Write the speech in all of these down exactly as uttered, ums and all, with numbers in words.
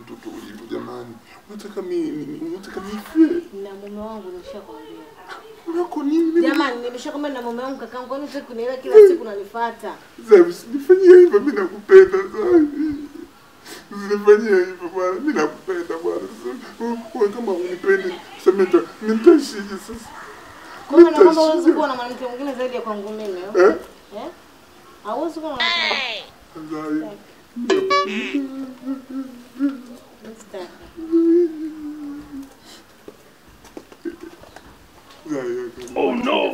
mtoto huyu jamani. Unataka mimi unataka mimi na mume wangu nishakwambia. Unako nini? Jamani nimeshakwambia na mume wangu kakangu kwani unataka kunielewa kila siku unanifuata. Sasa usinifanyie hivyo mimi nakupenda sana. Usinifanyie hivyo bwana mimi nakupenda bwana. Wewe kama unipende semeta nitashije sasa. Kwa nini naomba uweze kuwa na mwanamke mwingine zaidi ya kwangu mimi? Eh? Eh? Hauwezi kuwa na mwanamke. Oh no.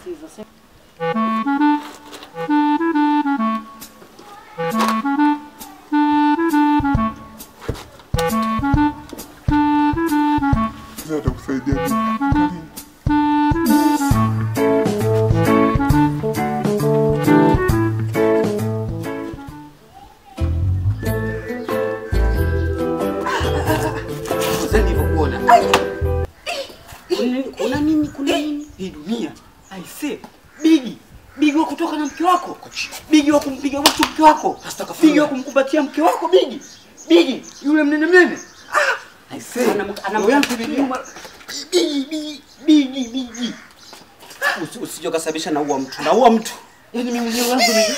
Ndio kusaidia mimi. Kuna nini kuna nini? Hii dunia. I say, bigi. Bigi wa kutoka na mke wako. Bigi wa kumpiga watu mke wako. Bigi wa kumkumbatia mke wako bigi. Bigi, yule mnene mnene. Ah, I say, ana moyo wangu bigi. Bigi, bigi, bigi. Usije ukasababisha na uwa mtu. Na uwa mtu. Yaani mimi mwenyewe wangu bigi.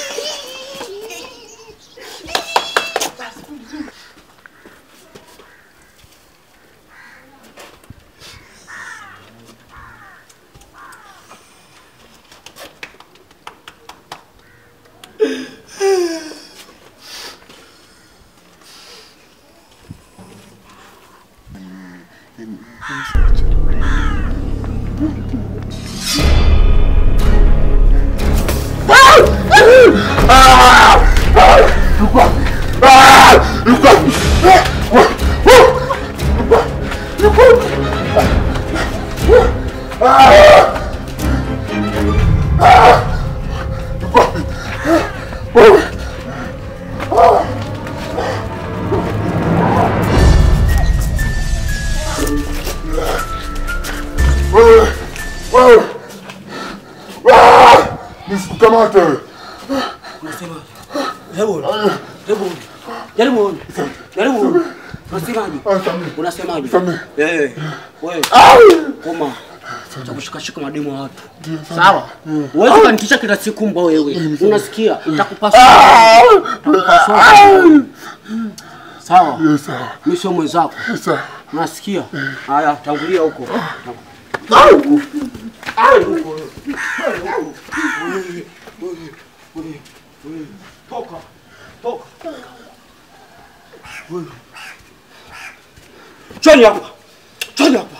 Nisikamate. Unasema hebu hebu jaribu jaribu unasemaje? Unasemaje? Eh wewe koma utakushika shika mademo ya watu. Sawa? Wewe kanikisha kila siku mbwa wewe. Unasikia? Nitakupasua. Nitakupasua. Sawa? Yes sawa. Mimi sio mwenzako. Sawa. Unasikia? Haya tangulia huko. Au! Ai huko. Toka. Toka. Choni hapa. Choni hapa.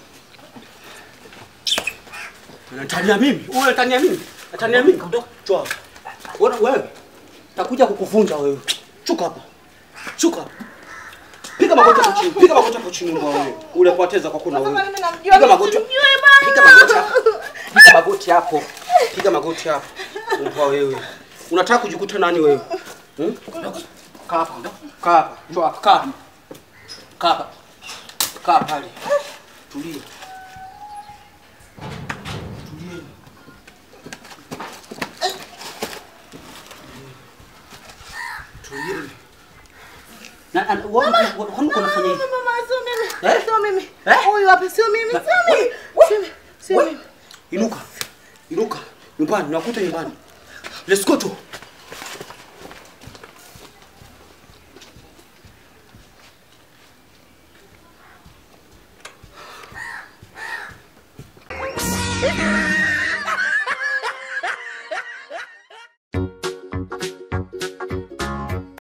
Unatania mimi? Wewe unatania mimi? Unatania mimi? Ondoka. Chua. Wewe wewe. Takuja kukuvunja wewe. Chuka hapa. Chuka. Piga magoti hapo chini. Piga magoti hapo chini mbwa wewe. Ule kuateza kwa kuna wewe. Piga magoti. Piga magoti hapo. Piga magoti hapo. Piga magoti hapo. Mbwa wewe. Unataka kujikuta nani wewe? Hmm? Kaa hapa. Kaa hapa. Chua kaa. Kaa hapa. Kaa pale. Tulia. Tulia. Tulia. Na wewe unafanya hivi? Mama sio mimi. Sio mimi. Huyu hapa sio mimi. Sio mimi. Sio mimi. Inuka. Inuka. Nyumbani, nakuta nyumbani. Let's go to. Ah!